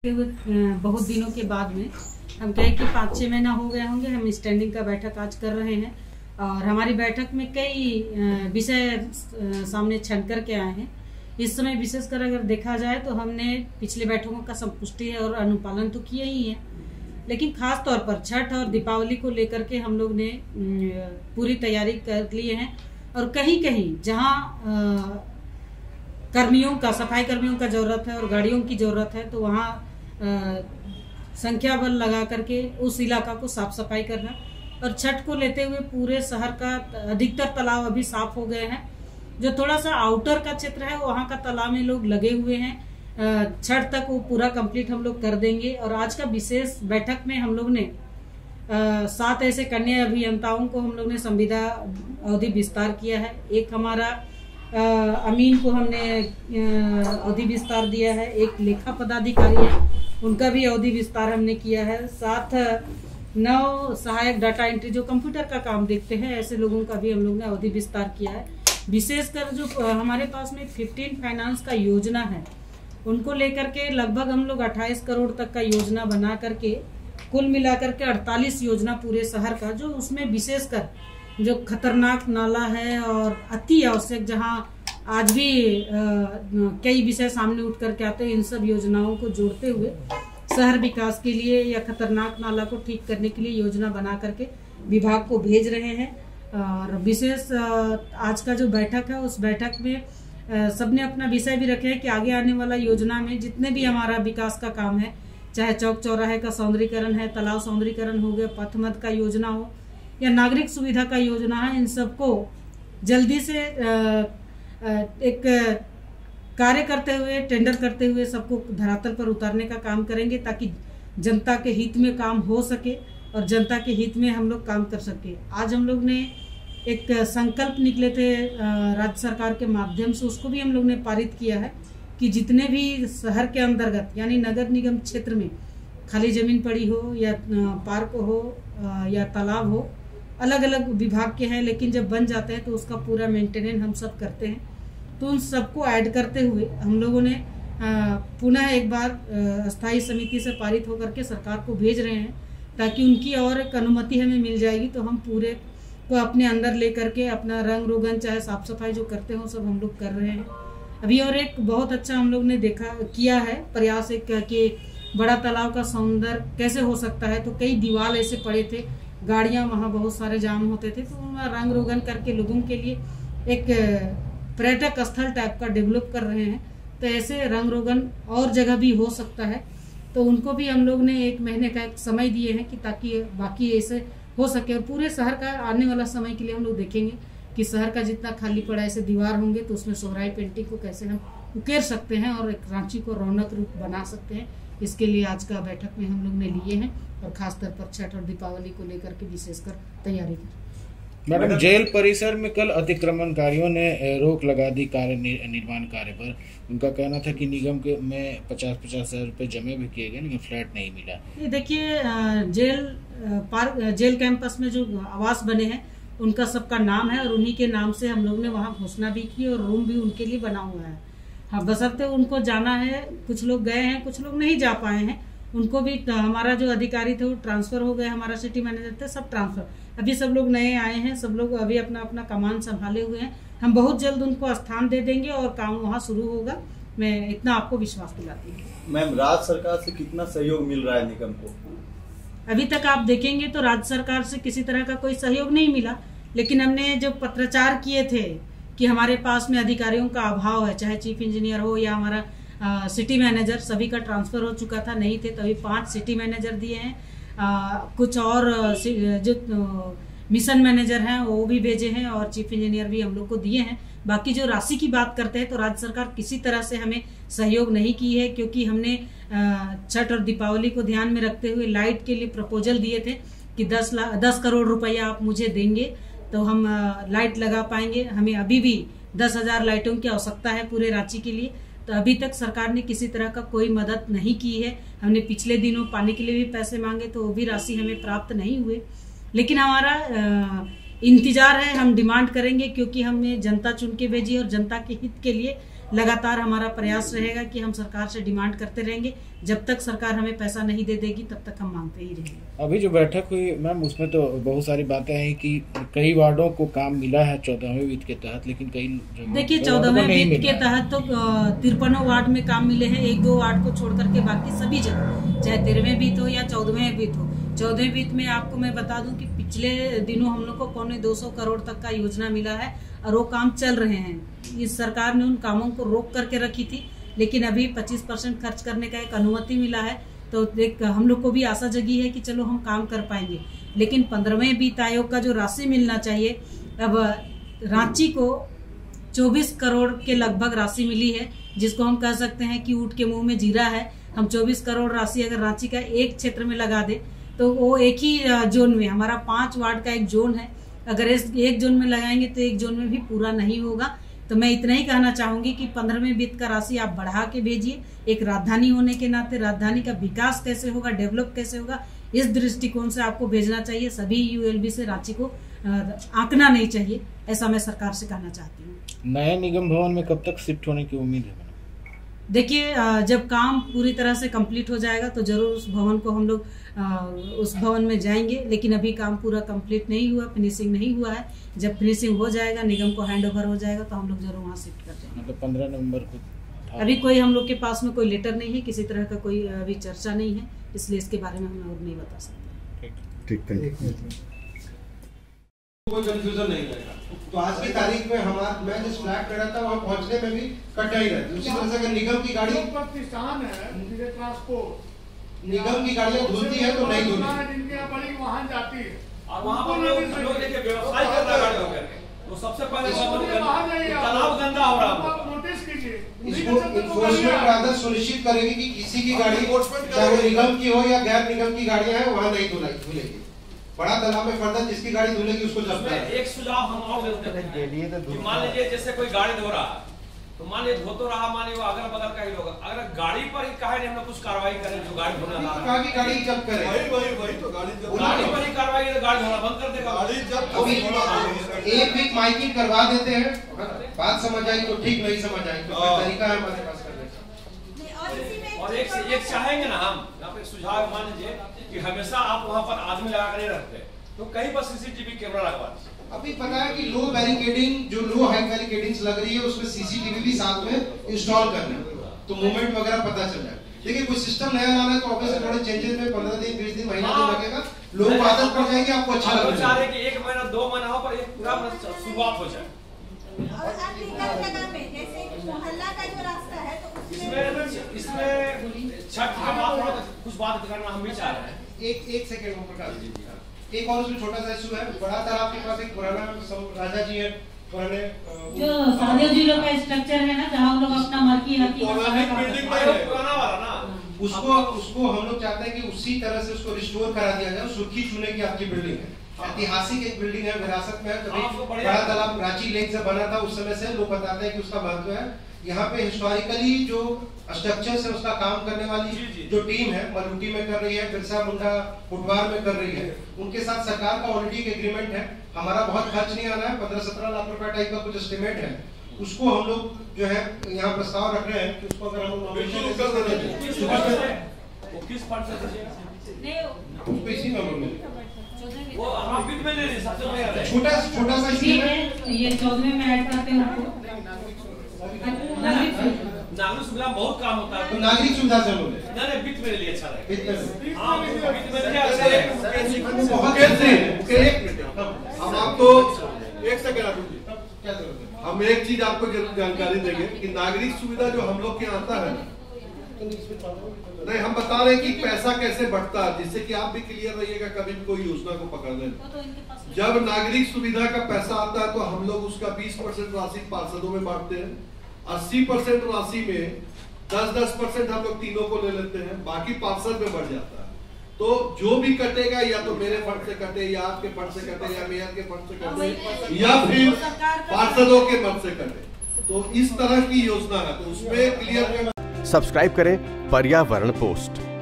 बहुत दिनों के बाद में हम कहे कि 5-6 महीना हो गए होंगे हम स्टैंडिंग का बैठक आज कर रहे हैं और हमारी बैठक में कई विषय सामने छन कर के आए हैं। इस समय विशेषकर अगर देखा जाए तो हमने पिछले बैठकों का संपुष्टि और अनुपालन तो किया ही है, लेकिन खास तौर पर छठ और दीपावली को लेकर के हम लोग ने पूरी तैयारी कर लिए हैं और कहीं कहीं जहां कर्मियों का सफाई कर्मियों का जरूरत है और गाड़ियों की जरूरत है तो वहाँ संख्या बल लगा करके उस इलाका को साफ सफाई करना। और छठ को लेते हुए पूरे शहर का अधिकतर तालाब अभी साफ हो गए हैं। जो थोड़ा सा आउटर का क्षेत्र है वहाँ का तालाब में लोग लगे हुए हैं। छठ तक वो पूरा कंप्लीट हम लोग कर देंगे। और आज का विशेष बैठक में हम लोग ने 7 ऐसे कन्या अभियंताओं को हम लोग ने संविदा अवधि विस्तार किया है। एक हमारा अमीन को हमने अवधि विस्तार दिया है, एक लेखा पदाधिकारी है उनका भी अवधि विस्तार हमने किया है। 9 सहायक डाटा एंट्री जो कंप्यूटर का काम देखते हैं ऐसे लोगों का भी हम लोग ने अवधि विस्तार किया है। विशेषकर जो हमारे पास में 15 फाइनेंस का योजना है उनको लेकर के लगभग हम लोग 28 करोड़ तक का योजना बना करके कुल मिलाकर के 48 योजना पूरे शहर का, जो उसमें विशेषकर जो खतरनाक नाला है और अति आवश्यक जहां आज भी कई विषय सामने उठ करके आते हैं, इन सब योजनाओं को जोड़ते हुए शहर विकास के लिए या खतरनाक नाला को ठीक करने के लिए योजना बना करके विभाग को भेज रहे हैं। और विशेष आज का जो बैठक है उस बैठक में सबने अपना विषय भी रखे है कि आगे आने वाला योजना में जितने भी हमारा विकास का काम है, चाहे चौक चौराहे का सौंदर्यीकरण है, तालाब सौंदर्यीकरण हो गया, पथ मद का योजना हो या नागरिक सुविधा का योजना है, इन सबको जल्दी से एक कार्य करते हुए टेंडर करते हुए सबको धरातल पर उतारने का काम करेंगे ताकि जनता के हित में काम हो सके और जनता के हित में हम लोग काम कर सके। आज हम लोग ने एक संकल्प निकले थे राज्य सरकार के माध्यम से, उसको भी हम लोग ने पारित किया है कि जितने भी शहर के अंतर्गत यानी नगर निगम क्षेत्र में खाली जमीन पड़ी हो या पार्क हो या तालाब हो, अलग अलग विभाग के हैं लेकिन जब बन जाते हैं तो उसका पूरा मेंटेनेंस हम सब करते हैं। तो उन सबको ऐड करते हुए हम लोगों ने पुनः एक बार स्थायी समिति से पारित होकर के सरकार को भेज रहे हैं ताकि उनकी और एक अनुमति हमें मिल जाएगी तो हम पूरे को अपने अंदर ले करके अपना रंग रोगन चाहे साफ सफाई जो करते हो सब हम लोग कर रहे हैं अभी। और एक बहुत अच्छा हम लोग ने किया है प्रयास एक कि बड़ा तालाब का सौंदर्य कैसे हो सकता है। तो कई दीवार ऐसे पड़े थे, गाड़ियां वहाँ बहुत सारे जाम होते थे, तो वहाँ रंग रोगन करके लोगों के लिए एक पर्यटक स्थल टाइप का डेवलप कर रहे हैं। तो ऐसे रंग रोगन और जगह भी हो सकता है, तो उनको भी हम लोग ने 1 महीने का एक समय दिए हैं कि ताकि बाकी ऐसे हो सके। और पूरे शहर का आने वाला समय के लिए हम लोग देखेंगे कि शहर का जितना खाली पड़ा ऐसे दीवार होंगे तो उसमें सोहराई पेंटिंग को कैसे हम उकेर सकते हैं और एक रांची को रौनक रूप बना सकते हैं। इसके लिए आज का बैठक में हम लोग ने लिए हैं और खासतौर पर छठ और दीपावली को लेकर के विशेषकर तैयारी की। मैडम, जेल परिसर में कल अतिक्रमणकारियों ने रोक लगा दी निर्माण कार्य पर। उनका कहना था कि निगम के में 50-50 हजार रुपए जमे भी किए गए लेकिन फ्लैट नहीं मिला। ये देखिए जेल कैंपस में जो आवास बने हैं उनका सबका नाम है और उन्हीं के नाम से हम लोग ने वहाँ घोषणा भी की और रूम भी उनके लिए बना हुआ है। हाँ, बशर्ते उनको जाना है, कुछ लोग गए हैं कुछ लोग नहीं जा पाए हैं, उनको भी हमारा जो अधिकारी थे वो ट्रांसफर हो गए, हमारा सिटी मैनेजर थे सब ट्रांसफर, अभी सब लोग नए आए हैं, सब लोग अभी अपना अपना कमान संभाले हुए हैं। हम बहुत जल्द उनको स्थान दे देंगे और काम वहाँ शुरू होगा, मैं इतना आपको विश्वास दिलाती हूँ। मैम, राज्य सरकार से कितना सहयोग मिल रहा है निगम को? अभी तक आप देखेंगे तो राज्य सरकार से किसी तरह का कोई सहयोग नहीं मिला, लेकिन हमने जो पत्राचार किए थे कि हमारे पास में अधिकारियों का अभाव है, चाहे चीफ इंजीनियर हो या हमारा सिटी मैनेजर, सभी का ट्रांसफर हो चुका था, नहीं थे तभी 5 सिटी मैनेजर दिए हैं, कुछ और जो मिशन मैनेजर हैं वो भी भेजे हैं और चीफ इंजीनियर भी हम लोग को दिए हैं। बाकी जो राशि की बात करते हैं तो राज्य सरकार किसी तरह से हमें सहयोग नहीं की है, क्योंकि हमने छठ और दीपावली को ध्यान में रखते हुए लाइट के लिए प्रपोजल दिए थे कि 10 करोड़ रुपया आप मुझे देंगे तो हम लाइट लगा पाएंगे। हमें अभी भी 10,000 लाइटों की आवश्यकता है पूरे रांची के लिए, तो अभी तक सरकार ने किसी तरह का कोई मदद नहीं की है। हमने पिछले दिनों पानी के लिए भी पैसे मांगे तो वो भी राशि हमें प्राप्त नहीं हुए, लेकिन हमारा इंतजार है, हम डिमांड करेंगे क्योंकि हमें जनता चुन के भेजी और जनता के हित के लिए लगातार हमारा प्रयास रहेगा कि हम सरकार से डिमांड करते रहेंगे जब तक सरकार हमें पैसा नहीं दे देगी तब तक हम मांगते ही रहेंगे। अभी जो बैठक हुई मैम, उसमें तो बहुत सारी बातें हैं कि कई वार्डों को काम मिला है 14वें वित्त के तहत, लेकिन कई देखिए 14वें वित्त के तहत तो 53 वार्ड में काम मिले हैं, 1-2 वार्ड को छोड़ करके बाकी सभी जगह, चाहे 13वें वित्त हो या 14वें वित्त हो। 14वें वित्त में आपको मैं बता दूं कि पिछले दिनों हम लोग को 250 करोड़ तक का योजना मिला है और वो काम चल रहे हैं। इस सरकार ने उन कामों को रोक करके रखी थी, लेकिन अभी 25% खर्च करने का एक अनुमति मिला है, तो एक हम लोग को भी आशा जगी है कि चलो हम काम कर पाएंगे। लेकिन 15वें वित्त आयोग का जो राशि मिलना चाहिए, अब रांची को 24 करोड़ के लगभग राशि मिली है, जिसको हम कह सकते हैं कि ऊँट के मुंह में जीरा है। हम 24 करोड़ राशि अगर रांची का एक क्षेत्र में लगा दे तो वो एक ही जोन में, हमारा 5 वार्ड का एक जोन है, अगर इस एक जोन में लगाएंगे तो एक जोन में भी पूरा नहीं होगा। तो मैं इतना ही कहना चाहूंगी कि 15वें वित्त का राशि आप बढ़ा के भेजिए। एक राजधानी होने के नाते राजधानी का विकास कैसे होगा, डेवलप कैसे होगा, इस दृष्टिकोण से आपको भेजना चाहिए। सभी यूएलबी से रांची को आंकना नहीं चाहिए, ऐसा मैं सरकार से कहना चाहती हूँ। नए निगम भवन में कब तक शिफ्ट होने की उम्मीद है? देखिए जब काम पूरी तरह से कंप्लीट हो जाएगा तो जरूर उस भवन को हम लोग उस भवन में जाएंगे, लेकिन अभी काम पूरा कंप्लीट नहीं हुआ, फिनिशिंग नहीं हुआ है। जब फिनिशिंग हो जाएगा, निगम को हैंड ओवर हो जाएगा तो हम लोग जरूर वहाँ शिफ्ट कर देंगे। मतलब 15 नवंबर को अभी कोई हम लोग के पास में कोई लेटर नहीं है, किसी तरह का कोई अभी चर्चा नहीं है, इसलिए इसके बारे में हम और नहीं बता सकते। ठीक, थैंक यू। कोई कंफ्यूजन नहीं रहेगा। तो आज की तारीख में मैं जिस फ्लैट पे रहता वहाँ पहुँचने में भी कठिनाई रहती है। उसी तरह से अगर निगम की गाड़ी प्रतिष्ठान है ट्रांसपोर्ट, निगम की गाड़ियाँ धुलती है तो नहीं धुलती, वहाँ जाती है और वहाँ पर लोग देखिए व्यवसाय कर रहा गाड़ियों करके, तो सबसे पहले तालाब गंदा हो रहा है, नोटिस कीजिए। इसको इन्फोर्समेंट आदत सुनिश्चित करेगी कि किसी की गाड़ी, चाहे वो निगम की हो या गैर निगम की गाड़ियाँ हैं, वहाँ नहीं धुलेगी। बड़ा तालाब में फर्दर जिसकी गाड़ी धुलेगी उसको जब्त करें। एक सुझाव हम और देते हैं कि मान लीजिए जैसे कोई गाड़ी धो रहा है, तो मान लीजिए धो तो रहा, मान लीजिए अगल बगल का ही लोग, अगर गाड़ी पर ही कहे नहीं हम लोग कुछ कार्रवाई करें, जो गाड़ी धोना ला रहा है गाड़ी जब्त करें, वही तो गाड़ी पर ही कार्रवाई, गाड़ी धोना बंद कर देगा। अभी एक वीक माइकिंग करवा देते हैं, बात समझ आई तो ठीक, नहीं समझ आई तो तरीका है हमारे पास करने का। और एक चाहेंगे ना हम यहाँ पे सुझाव, मान लीजिए कि हमेशा आप वहाँ पर आदमी लगा कर नहीं रखते, तो कहीं पर सीसीटीवी कैमरा लगवा दीजिए। अभी पता है कि लो बैरिकेडिंग, जो लो हाई बैरिकेडिंग्स लग रही है उसमें सीसीटीवी भी साथ में इंस्टॉल करना है, तो मूवमेंट वगैरह पता चल जाए। देखिए कोई सिस्टम नया लाना है तो ऑब्वियसली थोड़े चेंजेस में 15 दिन 20 दिन महीना दिन लगेगा, लोगों को आदत पड़ जाएगी, आपको अच्छा लगेगा। चाह रहे कि 1 महीना 2 महीना हो पर एक पूरा शुरुआत हो जाए। और आप जगह में जैसे मोहल्ला का जो रास्ता है तो इसमें छठ का बात कुछ बात करना हम भी चाह रहे हैं। एक सेकंड में प्रकाश जी, एक और उसमें छोटा सा इशू है। बड़ा तालाब के पास एक पुराना राजा जी है, पुराने जो सहदेव जी लोग का स्ट्रक्चर है ना, जहाँ हम लोग अपना मरकी पुराना वाला ना, उसको हम लोग चाहते हैं कि उसी तरह से उसको रिस्टोर करा दिया जाए। सुर्खी चूने की आपकी बिल्डिंग है, ऐतिहासिक एक बिल्डिंग है, विरासत में है। कभी बड़ा तालाब रांची लेक से बना था, उस समय से लोग बताते हैं कि उसका महत्व है। यहाँ पे हिस्टोरिकली जो स्ट्रक्चर से उसका काम करने वाली जो टीम है, मलूटी में कर रही है, बिरसा मुंडा फुटवार में कर रही है, उनके साथ सरकार का ऑलरेडी एक एग्रीमेंट है। हमारा बहुत खर्च नहीं आना है, 15-17 लाख रुपए टाइप का कुछ एस्टिमेट है। उसको हम लोग जो है यहाँ प्रस्ताव रख रहे हैं कि उसको अगर हम लोग किस फंड से दीजिएगा, उसको इसी में हम लोग वो हम भी ले लें, सबसे बढ़िया छोटा सा स्कीम है। ये 14वें में ऐड करते हैं उनको। नागरिक सुविधा बहुत काम होता है, तो नागरिक सुविधा से लोग नहीं वित्त मेरे लिए अच्छा लगे। वित्त में हाँ वित्त में बहुत हम आपको एक सेकंड क्या जरूरत है? हम एक चीज आपको जानकारी देंगे कि नागरिक सुविधा जो हम लोग के यहाँ आता है, नहीं हम बता रहे हैं कि पैसा कैसे बढ़ता है, जिससे कि आप भी क्लियर रहिएगा कभी भी कोई योजना को पकड़ने में। जब नागरिक सुविधा का पैसा आता है तो हम लोग उसका 20% राशि पार्षदों में बांटते हैं, 80% राशि में 10% हम लोग तीनों को ले लेते हैं, बाकी पार्षद में बढ़ जाता है। तो जो भी कटेगा या तो मेरे फंड से कटे, या आपके फंड से कटे, या मेयर के फंड से कटे, या फिर पार्षदों के फंड से कटे, तो इस तरह की योजना है। तो उसमें क्लियर सब्सक्राइब करें पर्यावरण पोस्ट।